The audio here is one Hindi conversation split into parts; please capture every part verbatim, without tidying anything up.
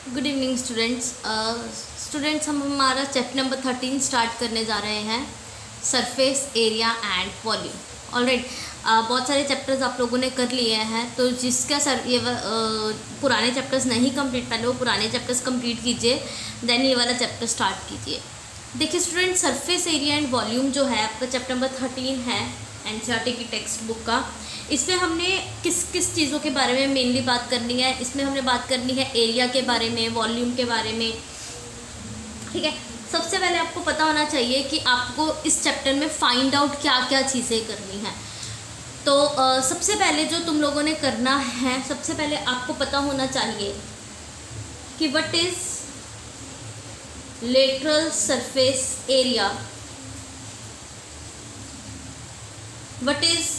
Good evening students. स्टूडेंट्स हम हमारा चैप्टर नंबर थर्टीन स्टार्ट करने जा रहे हैं, surface area and volume. Alright, बहुत सारे चैप्टर्स आप लोगों ने कर लिए हैं, तो जिसका सर ये uh, पुराने चैप्टर्स नहीं कंप्लीट, पहले वो पुराने चैप्टर्स कंप्लीट कीजिए, देन ये वाला चैप्टर स्टार्ट कीजिए। देखिए students, surface area and volume जो है आपका चैप्टर नंबर थर्टीन है एनसीईआरटी की टेक्स्ट बुक का। इसमें हमने किस किस चीज़ों के बारे में मेनली बात करनी है। इसमें हमने बात करनी है एरिया के बारे में, वॉल्यूम के बारे में। ठीक है, सबसे पहले आपको पता होना चाहिए कि आपको इस चैप्टर में फाइंड आउट क्या क्या चीज़ें करनी है। तो uh, सबसे पहले जो तुम लोगों ने करना है, सबसे पहले आपको पता होना चाहिए कि what is lateral surface area, what is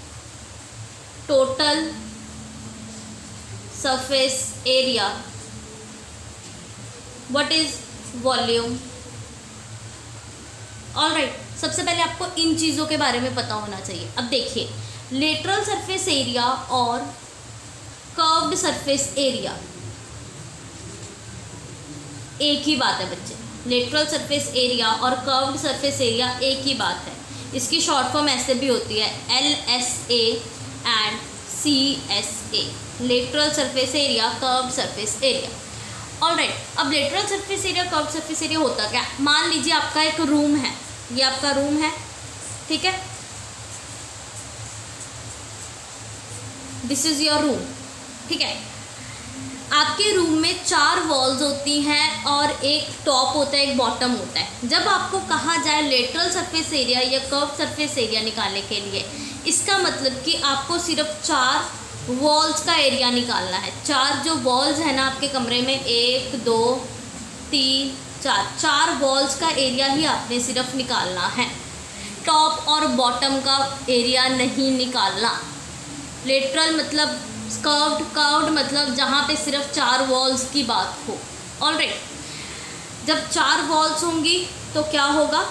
total surface area, what is volume. Alright, सबसे पहले आपको इन चीज़ों के बारे में पता होना चाहिए। अब देखिए, लेटरल सरफेस एरिया और कर्व्ड सरफेस एरिया एक ही बात है बच्चे। लेटरल सरफेस एरिया और कर्व्ड सरफेस एरिया एक ही बात है। इसकी शॉर्ट फॉर्म ऐसे भी होती है, L S A and C S A, lateral surface area, curved surface area. Alright, अब lateral surface area, curved surface area होता क्या? मान लीजिए आपका एक रूम है, ये आपका रूम है, ठीक है, दिस इज योर रूम। ठीक है, आपके रूम में चार वॉल्स होती हैं और एक टॉप होता है, एक बॉटम होता है। जब आपको कहा जाए लेटरल सरफेस एरिया या कर्व्ड सरफेस एरिया निकालने के लिए, इसका मतलब कि आपको सिर्फ चार वॉल्स का एरिया निकालना है। चार जो वॉल्स है ना आपके कमरे में, एक दो तीन चार, चार वॉल्स का एरिया ही आपने सिर्फ निकालना है। टॉप और बॉटम का एरिया नहीं निकालना। लेटरल मतलब कर्व्ड, कर्व्ड मतलब जहाँ पे सिर्फ चार वॉल्स की बात हो। ऑलराइट, जब चार वॉल्स होंगी तो क्या होगा?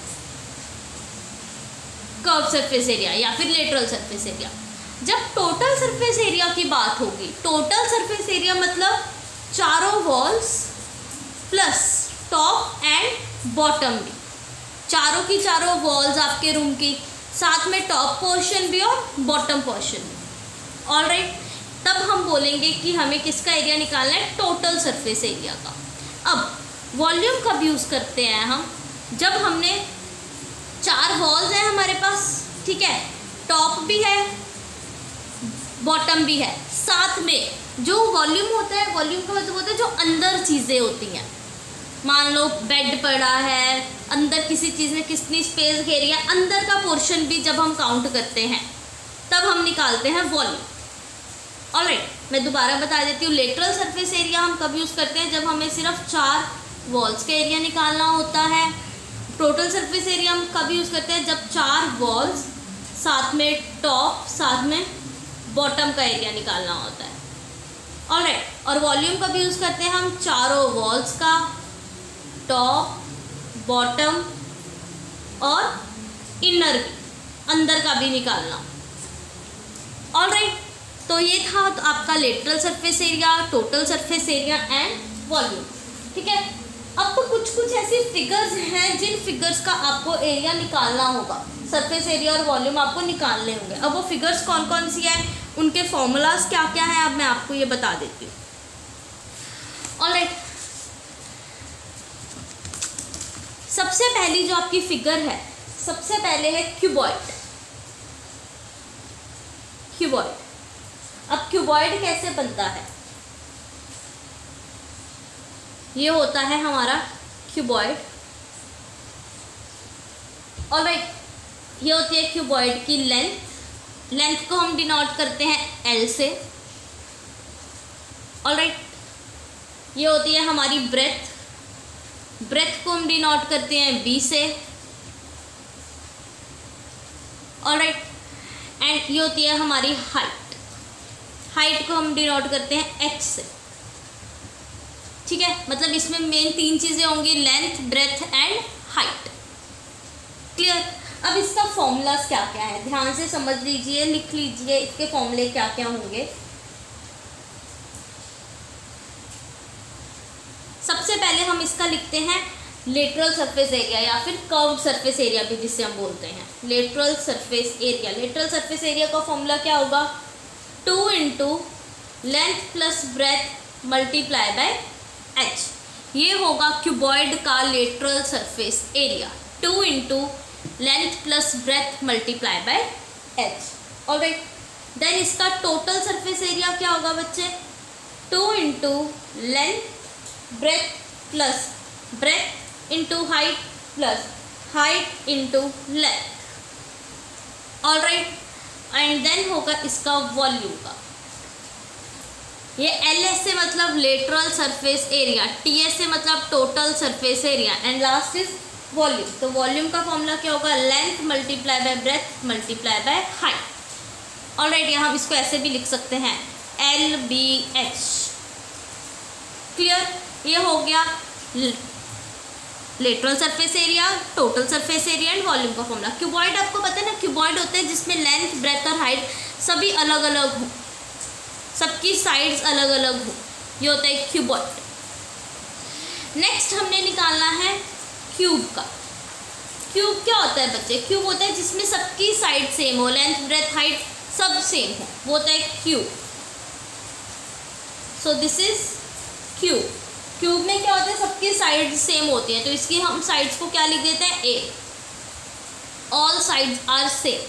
कर्व सरफेस एरिया या फिर लेटरल सरफेस एरिया। जब टोटल सरफेस एरिया की बात होगी, टोटल सरफेस एरिया मतलब चारों walls plus top and bottom भी, चारों की चारों वॉल्स आपके रूम की, साथ में टॉप पोर्शन भी और बॉटम पोर्शन भी। ऑलराइट, तब हम बोलेंगे कि हमें किसका एरिया निकालना है? टोटल सरफेस एरिया का। अब वॉल्यूम कब यूज़ करते हैं हम? जब हमने चार वॉल्स हैं हमारे पास, ठीक है, टॉप भी है, बॉटम भी है, साथ में जो वॉल्यूम होता है, वॉल्यूम का मतलब होता है जो अंदर चीज़ें होती हैं। मान लो बेड पड़ा है, अंदर किसी चीज़ ने कितनी स्पेस घेरी है, अंदर का पोर्शन भी जब हम काउंट करते हैं तब हम निकालते हैं वॉल्यूम। ऑलराइट, मैं दोबारा बता देती हूँ, लेटरल सरफेस एरिया हम कब यूज़ करते हैं? जब हमें सिर्फ चार वॉल्स का एरिया निकालना होता है। टोटल सरफेस एरिया हम कब यूज़ करते हैं? जब चार वॉल्स साथ में टॉप, साथ में बॉटम का एरिया निकालना होता है। ऑलराइट, और वॉल्यूम कब यूज़ करते हैं हम? चारों वॉल्स का, टॉप, बॉटम और इनर भी, अंदर का भी निकालना। ऑलराइट, तो ये था तो आपका lateral surface area, total surface area and volume. ठीक है, अब तो कुछ कुछ ऐसी फिगर्स हैं जिन फिगर्स का आपको एरिया निकालना होगा, सरफेस एरिया और वॉल्यूम आपको निकालने होंगे। अब वो फिगर्स कौन कौन सी हैं, उनके फॉर्मूलाज क्या क्या हैं, अब मैं आपको ये बता देती हूँ। ऑलराइट, सबसे पहली जो आपकी फिगर है, सबसे पहले है क्यूबॉइड। क्यूबॉइड, अब क्यूबॉइड कैसे बनता है? ये होता है हमारा क्यूबॉइड। ऑलराइट, ये होती है क्यूबॉइड की लेंथ। लेंथ को हम डिनोट करते हैं एल से। ऑलराइट, ये होती है हमारी ब्रेथ। ब्रेथ को हम डिनोट करते हैं बी से। ऑलराइट, एंड ये होती है हमारी हाइट। हाइट को हम डिनोट करते हैं एच से। ठीक है, मतलब इसमें मेन तीन चीज़ें होंगी, length, breadth and height. Clear? अब इसका फॉर्मूलाज क्या क्या है, ध्यान से समझ लीजिए, लिख लीजिए इसके फॉर्मूले क्या क्या होंगे। सबसे पहले हम इसका लिखते हैं लेटरल सरफेस एरिया या फिर कर्व्ड सरफेस एरिया भी जिसे हम बोलते हैं, lateral surface area. Lateral surface area का फॉर्मूला क्या होगा, two into length plus breadth multiply by H. ये होगा क्यूबॉइड का lateral surface area, two into length plus breadth multiply by H. Alright, then इसका टोटल सरफेस एरिया क्या होगा बच्चे, two into length breadth plus breadth into height plus height into length. Alright, and then होगा इसका वॉल्यूम का, ये एल एस से मतलब lateral surface area, T S से मतलब total surface area, and last is volume. तो वॉल्यूम का फॉर्मूला क्या होगा, length multiply by breadth multiply by height. Alright, यहाँ हम इसको ऐसे भी लिख सकते हैं एल बी एच। क्लियर, ये हो गया lateral surface area, total surface area and volume का फॉर्मूला। क्यूबॉइड आपको पता है ना, क्यूबॉइड होते हैं जिसमें लेंथ ब्रेथ और हाइट सभी अलग अलग हो, सबकी साइड्स अलग अलग हो, ये होता है क्यूबॉइड। नेक्स्ट हमने निकालना है क्यूब का। क्यूब क्या होता है बच्चे, क्यूब होता है जिसमें सबकी साइड सेम हो, लेंथ ब्रेथ हाइट सब सेम हो, वो होता है cube. So this is cube. Cube में क्या होता है, सबकी साइड सेम होती हैं, तो इसकी हम साइड्स को क्या लिख देते हैं, A. All sides are same,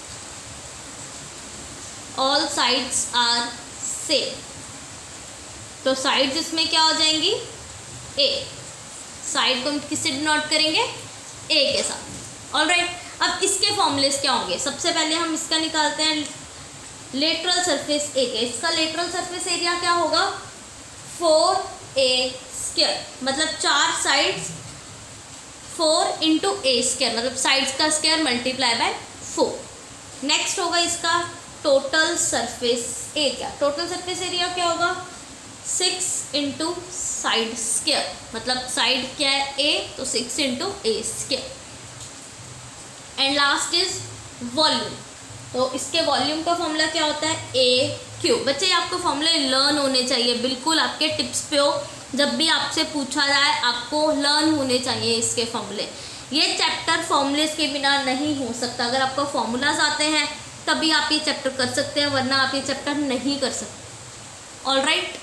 all sides are same, तो साइड्स इसमें क्या हो जाएंगी, ए। साइड को हम किससे डिनोट करेंगे, ए के साथ। ऑलराइट, अब इसके फॉर्मूलेस क्या होंगे, सबसे पहले हम इसका निकालते हैं लेटरल सरफेस एरिया। इसका लेटरल सरफेस एरिया क्या होगा, फोर ए स्क्वायर, मतलब चार sides four into A square, मतलब साइड्स का square multiply by four. Next होगा इसका total surface area. Total surface area क्या होगा, सिक्स इंटू साइड स्क्वायर, मतलब साइड क्या है ए, तो six into A square. And last is volume, तो इसके वॉल्यूम का फॉर्मूला क्या होता है, ए क्यूब। बच्चे आपको फॉर्मूले लर्न होने चाहिए, बिल्कुल आपके टिप्स पे हो, जब भी आपसे पूछा जाए आपको लर्न होने चाहिए इसके फॉर्मूले। ये चैप्टर फॉर्मूलेस के बिना नहीं हो सकता, अगर आपको फॉर्मूलाज आते हैं तभी आप ये चैप्टर कर सकते हैं, वरना आप ये चैप्टर नहीं कर सकते। ऑलराइट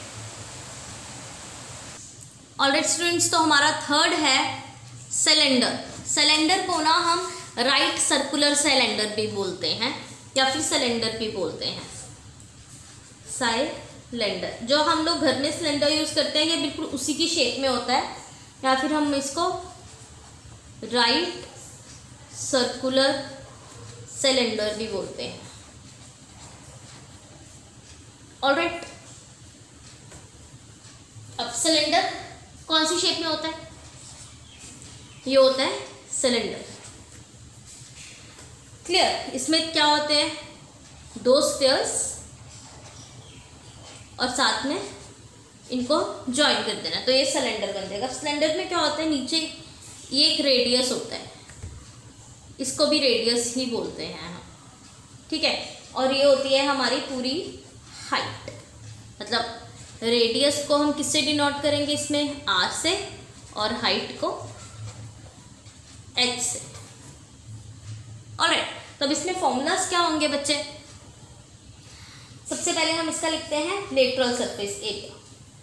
ऑलराइट स्टूडेंट्स, तो हमारा थर्ड है सिलेंडर। सिलेंडर को ना हम राइट सर्कुलर सिलेंडर भी बोलते हैं या फिर सिलेंडर भी बोलते हैं। सिलेंडर, जो हम लोग घर में सिलेंडर यूज़ करते हैं, ये बिल्कुल उसी की शेप में होता है, या फिर हम इसको राइट सर्कुलर सिलेंडर भी बोलते हैं। ऑलराइट, अब सिलेंडर कौन सी शेप में होता है, ये होता है सिलेंडर। क्लियर, इसमें क्या होते हैं, दो स्फीयर्स और साथ में इनको ज्वाइन कर देना, तो ये सिलेंडर बन जाएगा। सिलेंडर में क्या होता है, नीचे ये एक रेडियस होता है, इसको भी रेडियस ही बोलते हैं हम, ठीक है, और ये होती है हमारी पूरी हाइट। मतलब रेडियस को हम किससे डिनोट करेंगे, इसमें आर से, और हाइट को एच से। ऑलराइट, तो अब इसमें फॉर्मूलाज क्या होंगे बच्चे, सबसे पहले हम इसका लिखते हैं lateral surface area.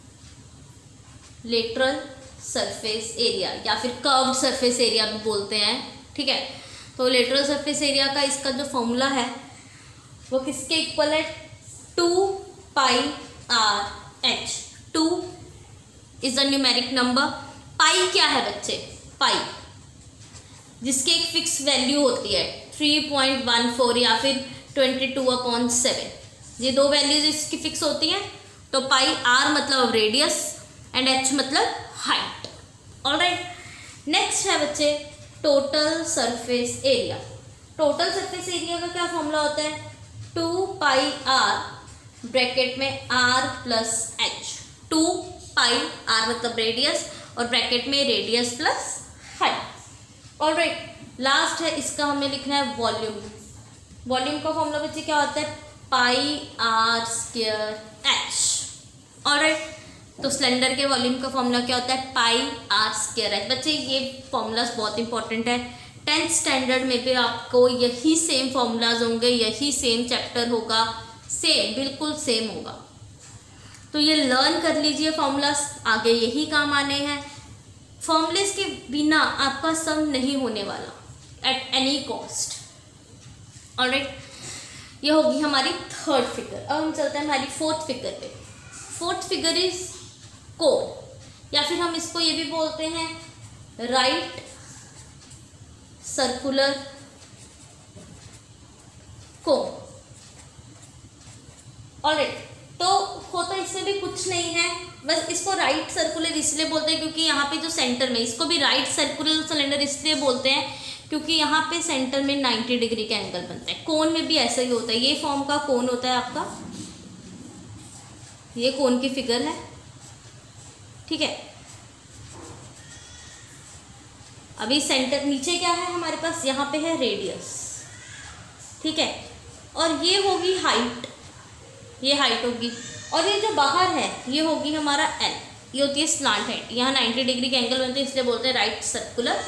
Lateral surface area या फिर कर्व्ड सरफेस एरिया भी बोलते हैं, ठीक है। तो लेटरल सरफेस एरिया का इसका जो फॉर्मूला है वो किसके इक्वल है, two pi R H. Two is the numeric number. Pi क्या है बच्चे, पाई जिसकी एक फिक्स वैल्यू होती है थ्री पॉइंट वन फोर या फिर ट्वेंटी टू अपॉन सेवन, ये दो वैल्यूज इसकी फिक्स होती हैं। तो पाई आर मतलब रेडियस एंड एच मतलब हाइट। ऑलराइट, नेक्स्ट है बच्चे total surface area. Total surface area का क्या फॉर्मूला होता है, टू पाई आर ब्रैकेट में R plus H. Two pi R मतलब रेडियस और ब्रैकेट में radius plus height. Alright, last है इसका हमें लिखना है वॉल्यूम। वॉल्यूम का फॉर्मूला बच्चे क्या होता है, pi are square H. Alright, तो सिलेंडर के वॉल्यूम का फॉर्मूला क्या होता है, पाई आर स्क्वायर है। बच्चे ये फॉर्मूलाज बहुत इंपॉर्टेंट है, टेंथ स्टैंडर्ड में भी आपको यही सेम फॉर्मूलाज होंगे, यही सेम चैप्टर होगा, सेम बिल्कुल सेम होगा। तो ये लर्न कर लीजिए फॉर्मूलाज, आगे यही काम आने हैं। फॉर्मूलेस के बिना आपका सम नहीं होने वाला एट एनी कॉस्ट। ऑलराइट, ये होगी हमारी थर्ड फिगर। अब हम चलते हैं हमारी फोर्थ फिगर पे। फोर्थ फिगर इज कोन, या फिर हम इसको ये भी बोलते हैं राइट सर्कुलर कोन। ऑलराइट, तो होता इसमें भी कुछ नहीं है, बस इसको राइट सर्कुलर इसलिए बोलते हैं क्योंकि यहाँ पे जो सेंटर में, इसको भी राइट सर्कुलर सिलेंडर इसलिए बोलते हैं क्योंकि यहाँ पे सेंटर में नाइन्टी डिग्री का एंगल बनता है। कोन में भी ऐसा ही होता है, ये फॉर्म का कोन होता है आपका, ये कोन की फिगर है, ठीक है। अभी सेंटर नीचे क्या है हमारे पास, यहाँ पे है रेडियस, ठीक है, और ये होगी हाइट, ये हाइट होगी, और ये जो बाहर है ये होगी हमारा एल, ये होती है स्लांट हाइट। यहाँ नाइन्टी डिग्री के एंगल बनते हैं इसलिए बोलते हैं राइट सर्कुलर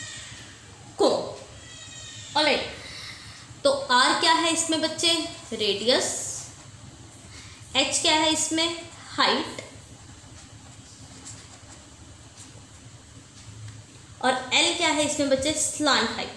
कोन। ऑलराइट, तो आर क्या है इसमें बच्चे, रेडियस, एच क्या है इसमें, हाइट, और एल क्या है इसमें बच्चे, स्लांट हाइट।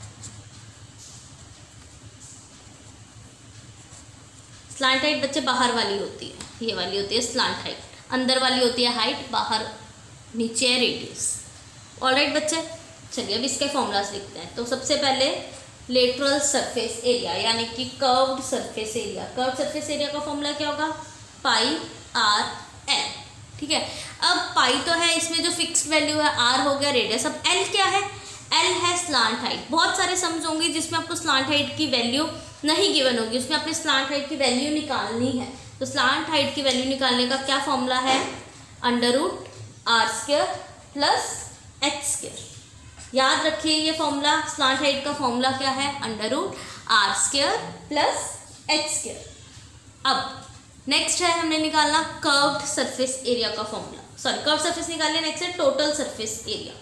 स्लांट हाइट बच्चे बाहर वाली होती है, ये वाली होती है स्लांट हाइट, अंदर वाली होती है हाइट, बाहर नीचे है रेडियस। ऑलराइट बच्चे, चलिए अब इसके फॉर्मूलाज लिखते हैं। तो सबसे पहले लेटरल सरफेस एरिया यानी कि curved surface area. Curved surface area का फॉर्मूला क्या होगा, पाई आर एल, ठीक है। अब पाई तो है इसमें जो फिक्स्ड वैल्यू है, आर हो गया रेडियस। अब एल क्या है, एल है स्लांट हाइट। बहुत सारे सम्स होंगे जिसमें आपको स्लांट हाइट की वैल्यू नहीं गिवन होगी, उसमें अपने स्लांट हाइट की वैल्यू निकालनी है। तो स्लांट हाइट की वैल्यू निकालने का क्या फॉर्मूला है, under root R square plus H square. याद रखिए ये फॉर्मूला, स्लांट हाइट का फॉर्मूला क्या है, under root R square plus H square. अब नेक्स्ट है हमने निकालना कर्व्ड सरफेस एरिया का फॉर्मूला, सॉरी कर्व्ड सरफेस निकाल लिया। नेक्स्ट है टोटल सरफेस एरिया।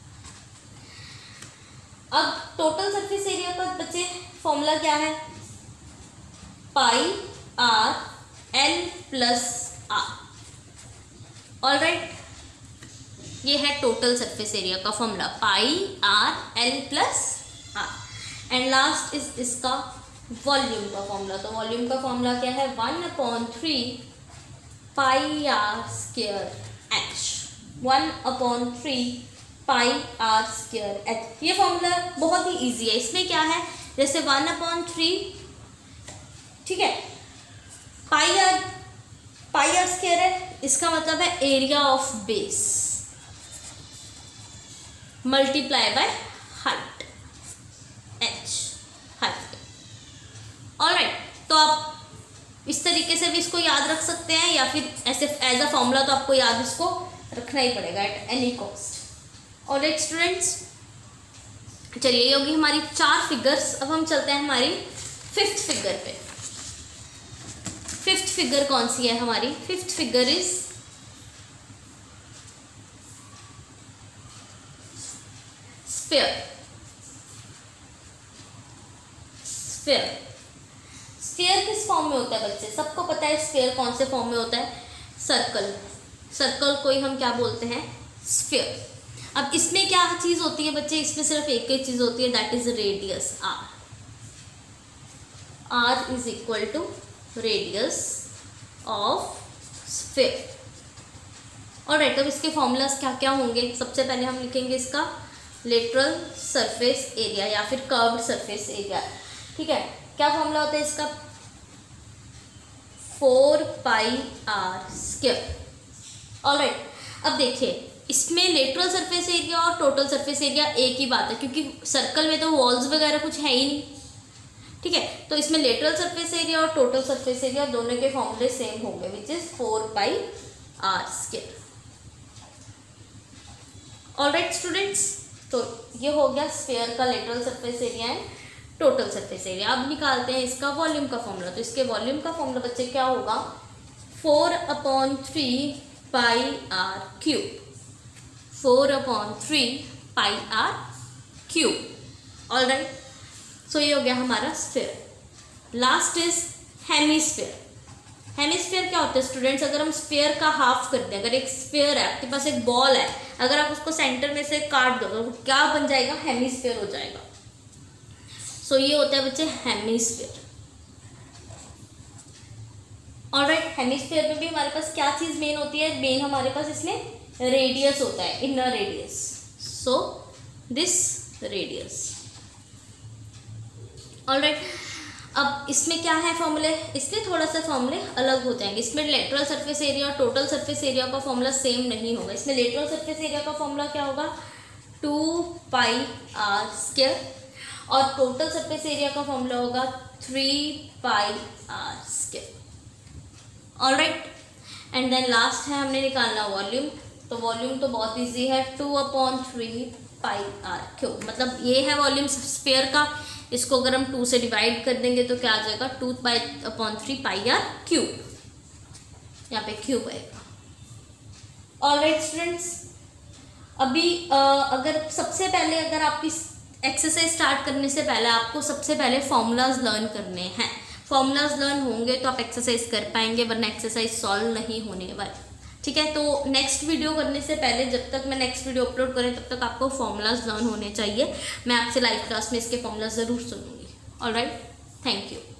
अब टोटल सरफेस एरिया का बच्चे फॉर्मूला क्या है, pi R L plus R. Alright, ये है टोटल सरफेस एरिया का formula, pi R L plus R. And last is इसका वॉल्यूम का फॉर्मूला। तो वॉल्यूम का फॉर्मूला क्या है, one upon three pi are square H, one upon three pi are square H. ये फॉर्मूला बहुत ही इजी है। इसमें क्या है, जैसे वन अपॉन थ्री, ठीक है, pi R pi are square है, इसका मतलब है area of base multiply by height, H height. Alright, तो आप इस तरीके से भी इसको याद रख सकते हैं, या फिर ऐसे एज अ फॉर्मूला तो आपको याद इसको रखना ही पड़ेगा at any cost. Alright students, चलिए ये होगी हमारी चार फिगर्स। अब हम चलते हैं हमारी फिफ्थ फिगर पे। फिफ्थ फिगर कौन सी है हमारी, fifth figure is sphere. Sphere sphere किस फॉर्म में होता है बच्चे, सबको पता है स्फीयर कौन से फॉर्म में होता है, सर्कल। सर्कल को ही हम क्या बोलते हैं, स्फीयर। अब इसमें क्या चीज़ होती है बच्चे, इसमें सिर्फ एक ही चीज़ होती है, that is radius R. R is equal to radius of sphere. Alright, अब इसके फॉर्मूलाज क्या क्या होंगे, सबसे पहले हम लिखेंगे इसका लेटरल सरफेस एरिया या फिर कर्व्ड सरफेस एरिया, ठीक है। क्या फॉर्मूला होता है इसका, four pi are square. Alright, अब देखिए इसमें लेटरल सरफेस एरिया और टोटल सरफेस एरिया एक ही बात है, क्योंकि सर्कल में तो वॉल्स वगैरह कुछ है ही नहीं, ठीक है। तो इसमें लेटरल सरफेस एरिया और टोटल सरफेस एरिया दोनों के फॉर्मूले सेम होंगे, which is four pi are square. Alright students, तो ये हो गया स्फीयर का lateral surface area and total surface area. अब निकालते हैं इसका वॉल्यूम का फॉर्मूला। तो इसके वॉल्यूम का फॉर्मूला बच्चे क्या होगा, four upon three pi r cube, four upon three pi r cube. All right, so ये हो गया हमारा sphere. Last is hemisphere. Hemisphere क्या होता है स्टूडेंट्स? अगर हम स्फीयर का हाफ करते हैं, अगर एक स्फीयर है आपके पास, एक बॉल है, अगर आप उसको सेंटर में से काट दो तो क्या बन जाएगा? हेमिस्फीयर हो जाएगा। सो so, ये होता है बच्चे हेमिस्फीयर। ऑलराइट, हेमिस्फीयर में भी हमारे पास क्या चीज मेन होती है? मेन हमारे पास इसमें रेडियस होता है, inner radius. So this radius. Alright, अब इसमें क्या है फॉर्मूले? इसमें थोड़ा सा फॉर्मूले अलग हो जाएंगे। इसमें लेटरल सरफेस एरिया और टोटल सरफेस एरिया का फॉर्मूला सेम नहीं होगा। इसमें लेटरल सरफेस एरिया का फॉर्मूला क्या होगा? टू पाई आर स्क्वायर, और टोटल सरफेस एरिया का फॉर्मूला होगा three pi are square. Alright, and then last है हमने निकालना वॉल्यूम। तो वॉल्यूम तो बहुत इजी है, two upon three pi r cube. मतलब ये है वॉल्यूम स्फीयर का। इसको अगर हम टू से डिवाइड कर देंगे तो क्या आ जाएगा? Two pi upon three pi r cube, यहाँ पे क्यूब आएगा। ऑलराइट स्टूडेंट्स, अभी आ, अगर सबसे पहले अगर आप इस एक्सरसाइज स्टार्ट करने से पहले आपको सबसे पहले फॉर्मूलाज लर्न करने हैं। फॉर्मूलाज लर्न होंगे तो आप एक्सरसाइज कर पाएंगे, वरना एक्सरसाइज सॉल्व नहीं होने वाली। ठीक है, तो नेक्स्ट वीडियो करने से पहले, जब तक मैं नेक्स्ट वीडियो अपलोड करें तब तक आपको फॉर्मूलाज लर्न होने चाहिए। मैं आपसे लाइव क्लास में इसके फॉर्मूलाज ज़रूर सुनूंगी। Alright, thank you.